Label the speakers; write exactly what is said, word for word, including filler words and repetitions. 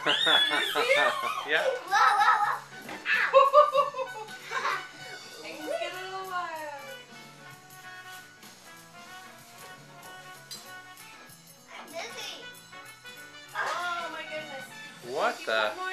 Speaker 1: see it?
Speaker 2: Yeah.
Speaker 3: Whoa, whoa, whoa.
Speaker 1: Things get a little wild.
Speaker 3: I'm dizzy.
Speaker 1: Oh my goodness.
Speaker 2: What the?